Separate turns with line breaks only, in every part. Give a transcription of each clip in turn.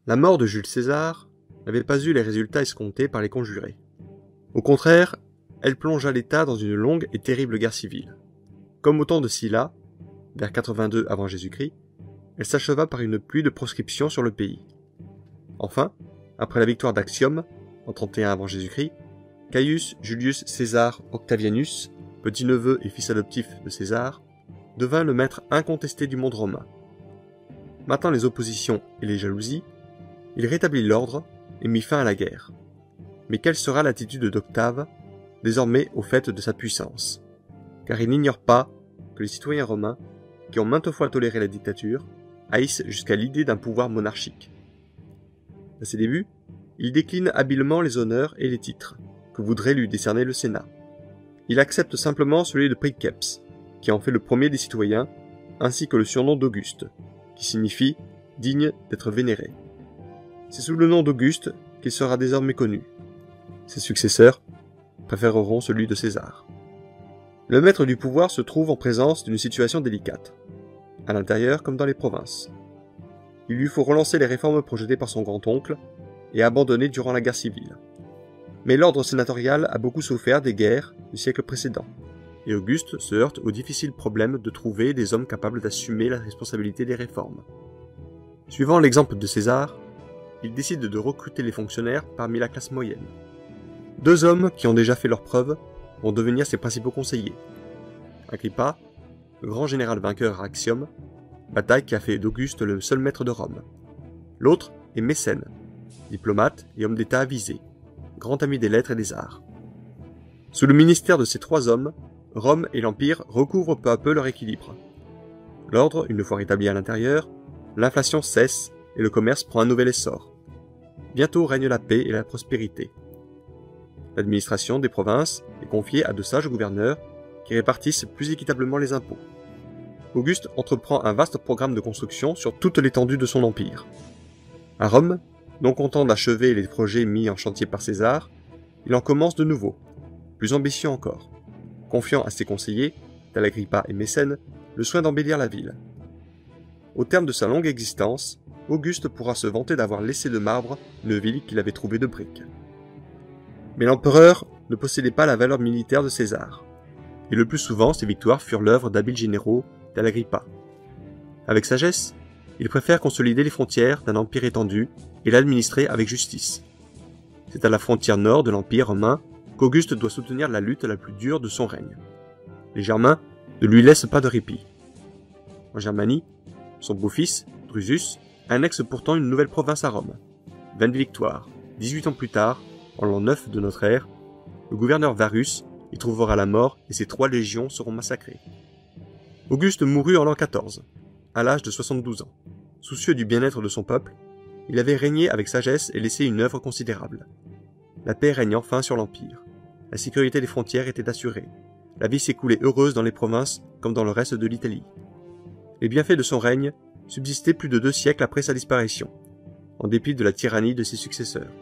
La mort de Jules César n'avait pas eu les résultats escomptés par les conjurés. Au contraire, elle plongea l'État dans une longue et terrible guerre civile. Comme au temps de Sylla, vers 82 avant Jésus-Christ, elle s'acheva par une pluie de proscriptions sur le pays. Enfin, après la victoire d'Actium, en 31 avant Jésus-Christ, Caius Julius César Octavianus, petit-neveu et fils adoptif de César, devint le maître incontesté du monde romain. Matant les oppositions et les jalousies, il rétablit l'ordre et mit fin à la guerre. Mais quelle sera l'attitude d'Octave, désormais au fait de sa puissance? Car il n'ignore pas que les citoyens romains, qui ont maintes fois toléré la dictature, haïssent jusqu'à l'idée d'un pouvoir monarchique. À ses débuts, il décline habilement les honneurs et les titres que voudrait lui décerner le Sénat. Il accepte simplement celui de princeps, qui en fait le premier des citoyens, ainsi que le surnom d'Auguste, qui signifie « digne d'être vénéré ». C'est sous le nom d'Auguste qu'il sera désormais connu. Ses successeurs préféreront celui de César. Le maître du pouvoir se trouve en présence d'une situation délicate, à l'intérieur comme dans les provinces. Il lui faut relancer les réformes projetées par son grand-oncle et abandonnées durant la guerre civile. Mais l'ordre sénatorial a beaucoup souffert des guerres du siècle précédent, et Auguste se heurte au difficile problème de trouver des hommes capables d'assumer la responsabilité des réformes. Suivant l'exemple de César, il décide de recruter les fonctionnaires parmi la classe moyenne. 2 hommes qui ont déjà fait leurs preuves vont devenir ses principaux conseillers. Agrippa, le grand général vainqueur à Actium, bataille qui a fait d'Auguste le seul maître de Rome. L'autre est Mécène, diplomate et homme d'État avisé, grand ami des lettres et des arts. Sous le ministère de ces 3 hommes, Rome et l'Empire recouvrent peu à peu leur équilibre. L'ordre, une fois rétabli à l'intérieur, l'inflation cesse et le commerce prend un nouvel essor. Bientôt règne la paix et la prospérité. L'administration des provinces est confiée à de sages gouverneurs qui répartissent plus équitablement les impôts. Auguste entreprend un vaste programme de construction sur toute l'étendue de son empire. À Rome, non content d'achever les projets mis en chantier par César, il en commence de nouveaux, plus ambitieux encore, confiant à ses conseillers, tels Agrippa et Mécène, le soin d'embellir la ville. Au terme de sa longue existence, Auguste pourra se vanter d'avoir laissé de marbre une ville qu'il avait trouvée de briques. Mais l'empereur ne possédait pas la valeur militaire de César, et le plus souvent ses victoires furent l'œuvre d'habiles généraux tel Agrippa. Avec sagesse, il préfère consolider les frontières d'un empire étendu et l'administrer avec justice. C'est à la frontière nord de l'empire romain qu'Auguste doit soutenir la lutte la plus dure de son règne. Les Germains ne lui laissent pas de répit. En Germanie, son beau-fils, Drusus, annexe pourtant une nouvelle province à Rome. 20 victoires. 18 ans plus tard, en l'an 9 de notre ère, le gouverneur Varus y trouvera la mort et ses 3 légions seront massacrées. Auguste mourut en l'an 14, à l'âge de 72 ans. Soucieux du bien-être de son peuple, il avait régné avec sagesse et laissé une œuvre considérable. La paix règne enfin sur l'Empire. La sécurité des frontières était assurée. La vie s'écoulait heureuse dans les provinces comme dans le reste de l'Italie. Les bienfaits de son règne subsistaient plus de 2 siècles après sa disparition, en dépit de la tyrannie de ses successeurs.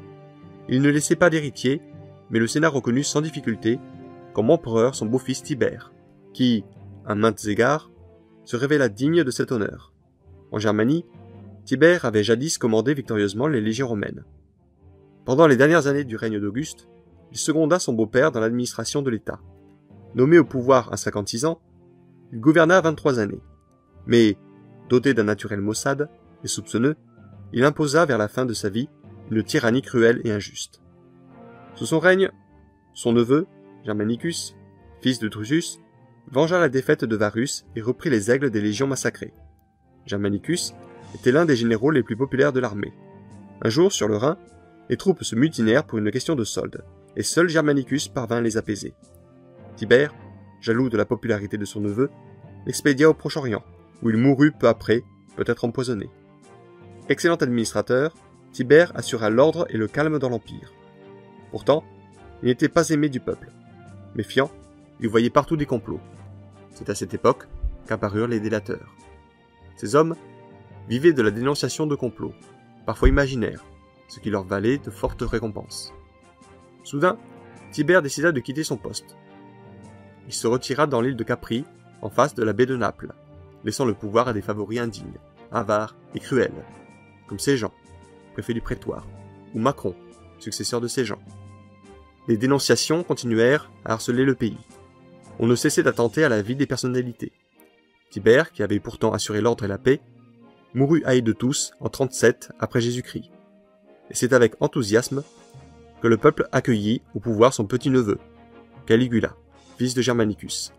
Il ne laissait pas d'héritier, mais le Sénat reconnut sans difficulté comme empereur son beau-fils Tibère, qui, à maintes égards, se révéla digne de cet honneur. En Germanie, Tibère avait jadis commandé victorieusement les légions romaines. Pendant les dernières années du règne d'Auguste, il seconda son beau-père dans l'administration de l'État. Nommé au pouvoir à 56 ans, il gouverna 23 années. Mais, doté d'un naturel maussade et soupçonneux, il imposa vers la fin de sa vie une tyrannie cruelle et injuste. Sous son règne, son neveu, Germanicus, fils de Drusus, vengea la défaite de Varus et reprit les aigles des légions massacrées. Germanicus était l'un des généraux les plus populaires de l'armée. Un jour, sur le Rhin, les troupes se mutinèrent pour une question de solde, et seul Germanicus parvint à les apaiser. Tibère, jaloux de la popularité de son neveu, l'expédia au Proche-Orient, où il mourut peu après, peut-être empoisonné. Excellent administrateur, Tibère assura l'ordre et le calme dans l'Empire. Pourtant, il n'était pas aimé du peuple. Méfiant, il voyait partout des complots. C'est à cette époque qu'apparurent les délateurs. Ces hommes vivaient de la dénonciation de complots, parfois imaginaires, ce qui leur valait de fortes récompenses. Soudain, Tibère décida de quitter son poste. Il se retira dans l'île de Capri, en face de la baie de Naples, laissant le pouvoir à des favoris indignes, avares et cruels, comme ces gens, préfet du prétoire, ou Macron, successeur de ces gens. Les dénonciations continuèrent à harceler le pays. On ne cessait d'attenter à la vie des personnalités. Tibère, qui avait pourtant assuré l'ordre et la paix, mourut haï de tous en 37 après Jésus-Christ. Et c'est avec enthousiasme que le peuple accueillit au pouvoir son petit-neveu, Caligula, fils de Germanicus.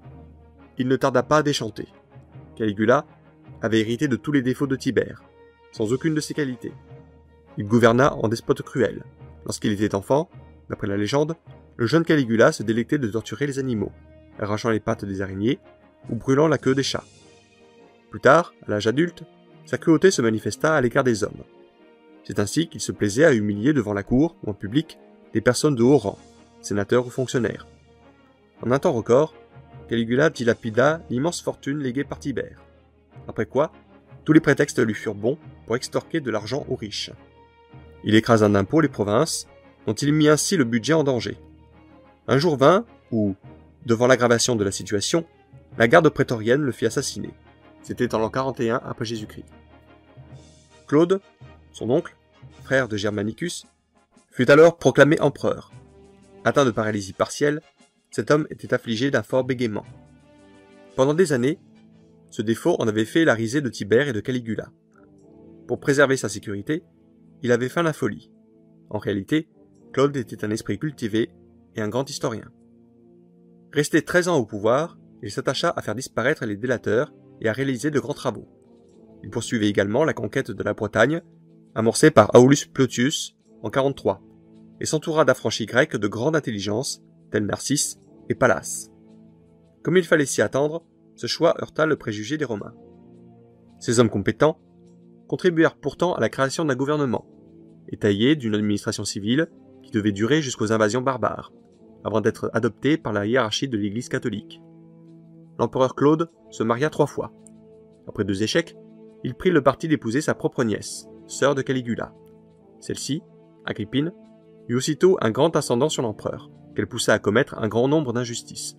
Il ne tarda pas à déchanter. Caligula avait hérité de tous les défauts de Tibère, sans aucune de ses qualités. Il gouverna en despote cruel. Lorsqu'il était enfant, d'après la légende, le jeune Caligula se délectait de torturer les animaux, arrachant les pattes des araignées ou brûlant la queue des chats. Plus tard, à l'âge adulte, sa cruauté se manifesta à l'égard des hommes. C'est ainsi qu'il se plaisait à humilier devant la cour ou en public des personnes de haut rang, sénateurs ou fonctionnaires. En un temps record, Caligula dilapida l'immense fortune léguée par Tibère. Après quoi, tous les prétextes lui furent bons pour extorquer de l'argent aux riches. Il écrasa d'impôts les provinces, dont il mit ainsi le budget en danger. Un jour vint où, devant l'aggravation de la situation, la garde prétorienne le fit assassiner. C'était en l'an 41 après Jésus-Christ. Claude, son oncle, frère de Germanicus, fut alors proclamé empereur. Atteint de paralysie partielle, cet homme était affligé d'un fort bégaiement. Pendant des années, ce défaut en avait fait la risée de Tibère et de Caligula. Pour préserver sa sécurité, il avait feint la folie. En réalité, Claude était un esprit cultivé et un grand historien. Resté 13 ans au pouvoir, il s'attacha à faire disparaître les délateurs et à réaliser de grands travaux. Il poursuivait également la conquête de la Bretagne, amorcée par Aulus Plotius en 43, et s'entoura d'affranchis grecs de grande intelligence, tels Narcisse et Pallas. Comme il fallait s'y attendre, ce choix heurta le préjugé des Romains. Ces hommes compétents contribuèrent pourtant à la création d'un gouvernement, étayé d'une administration civile qui devait durer jusqu'aux invasions barbares, avant d'être adoptée par la hiérarchie de l'Église catholique. L'empereur Claude se maria 3 fois. Après 2 échecs, il prit le parti d'épouser sa propre nièce, sœur de Caligula. Celle-ci, Agrippine, eut aussitôt un grand ascendant sur l'empereur, qu'elle poussa à commettre un grand nombre d'injustices.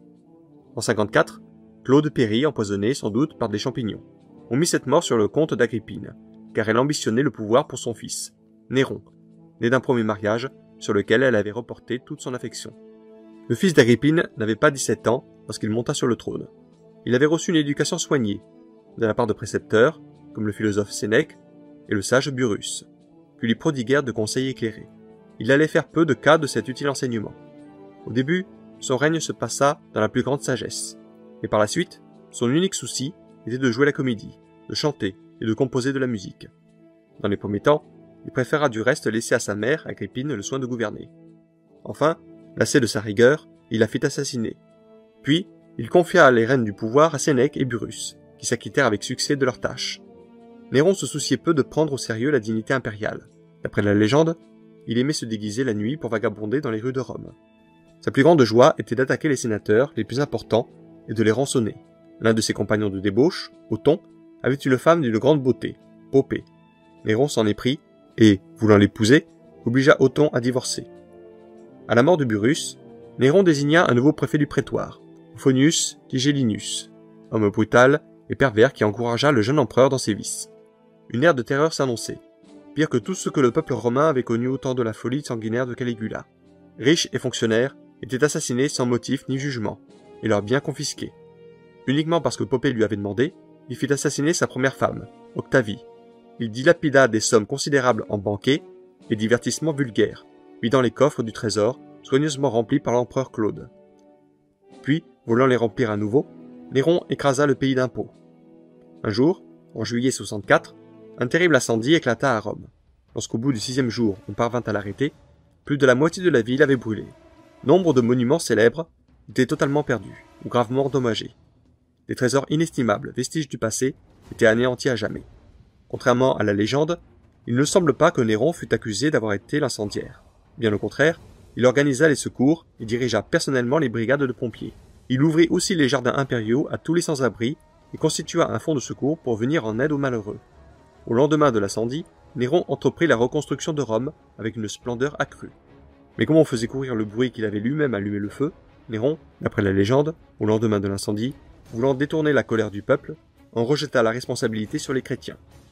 En 54, Claude périt empoisonné sans doute par des champignons. On mit cette mort sur le compte d'Agrippine, car elle ambitionnait le pouvoir pour son fils, Néron, né d'un premier mariage sur lequel elle avait reporté toute son affection. Le fils d'Agrippine n'avait pas 17 ans lorsqu'il monta sur le trône. Il avait reçu une éducation soignée, de la part de précepteurs, comme le philosophe Sénèque et le sage Burrus, qui lui prodiguèrent de conseils éclairés. Il allait faire peu de cas de cet utile enseignement. Au début, son règne se passa dans la plus grande sagesse, et par la suite, son unique souci était de jouer la comédie, de chanter et de composer de la musique. Dans les premiers temps, il préféra du reste laisser à sa mère, Agrippine, le soin de gouverner. Enfin, lassé de sa rigueur, il la fit assassiner. Puis, il confia les rênes du pouvoir à Sénèque et Burrus, qui s'acquittèrent avec succès de leurs tâches. Néron se souciait peu de prendre au sérieux la dignité impériale. D'après la légende, il aimait se déguiser la nuit pour vagabonder dans les rues de Rome. Sa plus grande joie était d'attaquer les sénateurs les plus importants et de les rançonner. L'un de ses compagnons de débauche, Othon, avait une femme d'une grande beauté, Popée. Néron s'en éprit et, voulant l'épouser, obligea Othon à divorcer. À la mort de Burrus, Néron désigna un nouveau préfet du prétoire, Euphonius Tigellinus, homme brutal et pervers qui encouragea le jeune empereur dans ses vices. Une ère de terreur s'annonçait, pire que tout ce que le peuple romain avait connu au temps de la folie sanguinaire de Caligula. Riches et fonctionnaires étaient assassinés sans motif ni jugement, et leurs biens confisqués. Uniquement parce que Popée lui avait demandé, il fit assassiner sa première femme, Octavie. Il dilapida des sommes considérables en banquets et divertissements vulgaires, vidant les coffres du trésor, soigneusement remplis par l'empereur Claude. Puis, voulant les remplir à nouveau, Néron écrasa le pays d'impôts. Un jour, en juillet 64, un terrible incendie éclata à Rome. Lorsqu'au bout du 6e jour on parvint à l'arrêter, plus de la moitié de la ville avait brûlé. Nombre de monuments célèbres étaient totalement perdus ou gravement endommagés. Des trésors inestimables, vestiges du passé, étaient anéantis à jamais. Contrairement à la légende, il ne semble pas que Néron fût accusé d'avoir été l'incendiaire. Bien au contraire, il organisa les secours et dirigea personnellement les brigades de pompiers. Il ouvrit aussi les jardins impériaux à tous les sans-abri et constitua un fonds de secours pour venir en aide aux malheureux. Au lendemain de l'incendie, Néron entreprit la reconstruction de Rome avec une splendeur accrue. Mais comme on faisait courir le bruit qu'il avait lui-même allumé le feu, Néron, d'après la légende, au lendemain de l'incendie, voulant détourner la colère du peuple, en rejeta la responsabilité sur les chrétiens.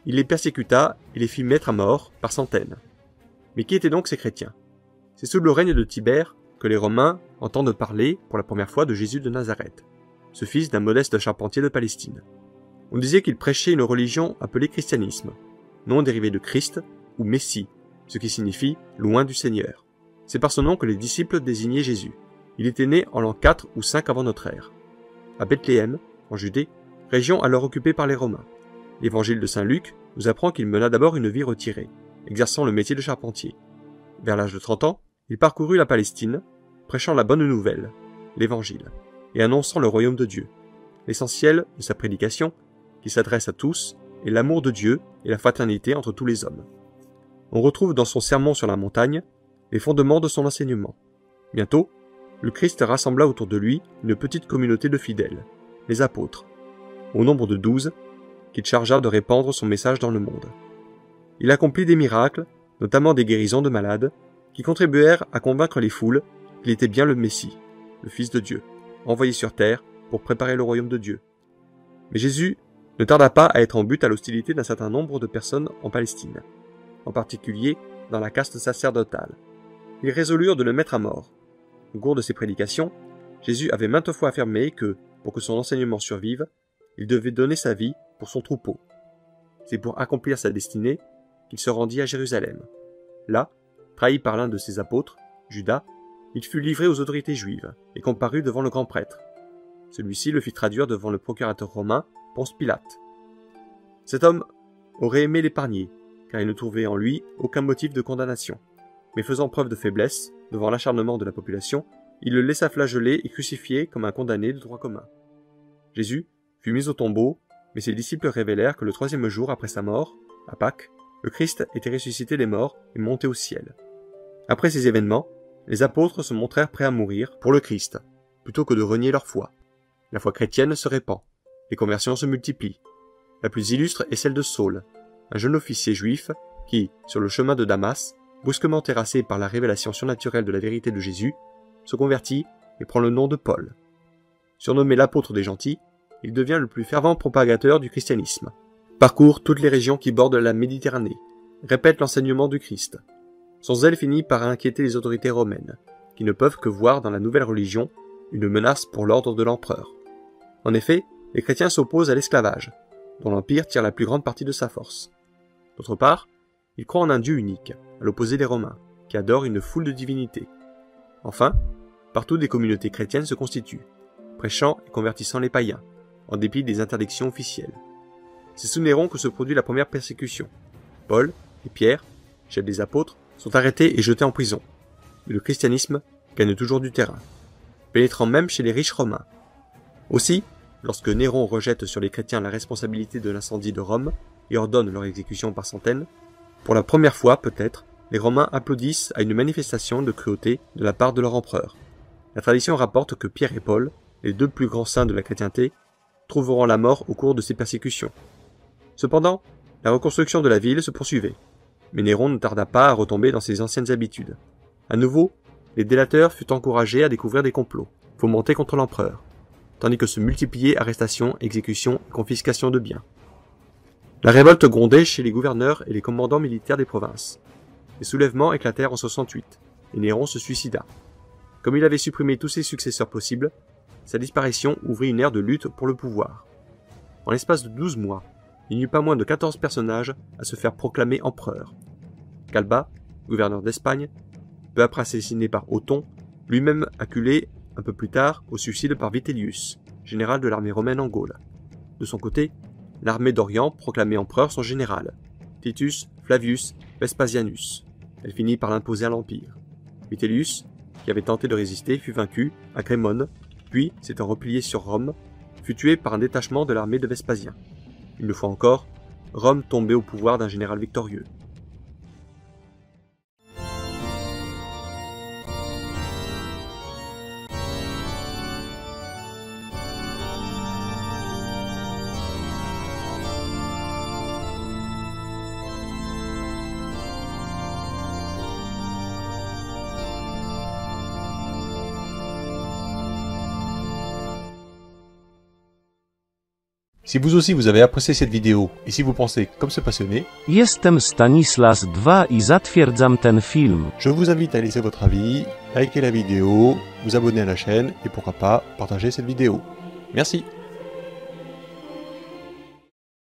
Il les persécuta et les fit mettre à mort par centaines. Mais qui étaient donc ces chrétiens? C'est sous le règne de Tibère que les Romains entendent parler pour la première fois de Jésus de Nazareth, ce fils d'un modeste charpentier de Palestine. On disait qu'il prêchait une religion appelée christianisme, nom dérivé de Christ ou Messie, ce qui signifie « loin du Seigneur ». C'est par ce nom que les disciples désignaient Jésus. Il était né en l'an 4 ou 5 avant notre ère, à Bethléem, en Judée, région alors occupée par les Romains. L'évangile de saint Luc nous apprend qu'il mena d'abord une vie retirée, exerçant le métier de charpentier. Vers l'âge de 30 ans, il parcourut la Palestine, prêchant la bonne nouvelle, l'évangile, et annonçant le royaume de Dieu. L'essentiel de sa prédication, qui s'adresse à tous, est l'amour de Dieu et la fraternité entre tous les hommes. On retrouve dans son sermon sur la montagne les fondements de son enseignement. Bientôt, le Christ rassembla autour de lui une petite communauté de fidèles, les apôtres, au nombre de 12, qu'il chargea de répandre son message dans le monde. Il accomplit des miracles, notamment des guérisons de malades, qui contribuèrent à convaincre les foules qu'il était bien le Messie, le Fils de Dieu, envoyé sur terre pour préparer le royaume de Dieu. Mais Jésus ne tarda pas à être en but à l'hostilité d'un certain nombre de personnes en Palestine, en particulier dans la caste sacerdotale. Ils résolurent de le mettre à mort. Au cours de ses prédications, Jésus avait maintes fois affirmé que, pour que son enseignement survive, il devait donner sa vie pour son troupeau. C'est pour accomplir sa destinée qu'il se rendit à Jérusalem. Là, trahi par l'un de ses apôtres, Judas, il fut livré aux autorités juives et comparut devant le grand prêtre. Celui-ci le fit traduire devant le procurateur romain, Ponce Pilate. Cet homme aurait aimé l'épargner, car il ne trouvait en lui aucun motif de condamnation. Mais faisant preuve de faiblesse, devant l'acharnement de la population, il le laissa flageller et crucifier comme un condamné de droit commun. Jésus fut mis au tombeau, mais ses disciples révélèrent que le 3e jour après sa mort, à Pâques, le Christ était ressuscité des morts et monté au ciel. Après ces événements, les apôtres se montrèrent prêts à mourir pour le Christ, plutôt que de renier leur foi. La foi chrétienne se répand, les conversions se multiplient. La plus illustre est celle de Saul, un jeune officier juif qui, sur le chemin de Damas, brusquement terrassé par la révélation surnaturelle de la vérité de Jésus, se convertit et prend le nom de Paul. Surnommé l'apôtre des gentils, il devient le plus fervent propagateur du christianisme, parcourt toutes les régions qui bordent la Méditerranée, répète l'enseignement du Christ. Son zèle finit par inquiéter les autorités romaines, qui ne peuvent que voir dans la nouvelle religion une menace pour l'ordre de l'empereur. En effet, les chrétiens s'opposent à l'esclavage, dont l'Empire tire la plus grande partie de sa force. D'autre part, ils croient en un Dieu unique, à l'opposé des Romains, qui adorent une foule de divinités. Enfin, partout des communautés chrétiennes se constituent, prêchant et convertissant les païens, en dépit des interdictions officielles. C'est sous Néron que se produit la première persécution. Paul et Pierre, chefs des apôtres, sont arrêtés et jetés en prison. Mais le christianisme gagne toujours du terrain, pénétrant même chez les riches romains. Aussi, lorsque Néron rejette sur les chrétiens la responsabilité de l'incendie de Rome et ordonne leur exécution par centaines, pour la première fois peut-être, les Romains applaudissent à une manifestation de cruauté de la part de leur empereur. La tradition rapporte que Pierre et Paul, les 2 plus grands saints de la chrétienté, trouveront la mort au cours de ces persécutions. Cependant, la reconstruction de la ville se poursuivait, mais Néron ne tarda pas à retomber dans ses anciennes habitudes. À nouveau, les délateurs furent encouragés à découvrir des complots, fomentés contre l'empereur, tandis que se multipliaient arrestations, exécutions et confiscations de biens. La révolte grondait chez les gouverneurs et les commandants militaires des provinces. Les soulèvements éclatèrent en 68, et Néron se suicida. Comme il avait supprimé tous ses successeurs possibles, sa disparition ouvrit une ère de lutte pour le pouvoir. En l'espace de 12 mois, il n'y eut pas moins de 14 personnages à se faire proclamer empereur. Galba, gouverneur d'Espagne, peu après assassiné par Othon, lui-même acculé un peu plus tard au suicide par Vitellius, général de l'armée romaine en Gaule. De son côté, l'armée d'Orient proclamait empereur son général, Titus Flavius Vespasianus. Elle finit par l'imposer à l'Empire. Vitellius, qui avait tenté de résister, fut vaincu à Crémone, puis, s'étant replié sur Rome, fut tué par un détachement de l'armée de Vespasien. Une fois encore, Rome tombait au pouvoir d'un général victorieux. Si vous aussi vous avez apprécié cette vidéo et si vous pensez comme ce passionné,
Jestem Stanislas 2 i zatwierdzam ten film.
je vous invite à laisser votre avis, liker la vidéo, vous abonner à la chaîne et pourquoi pas partager cette vidéo. Merci.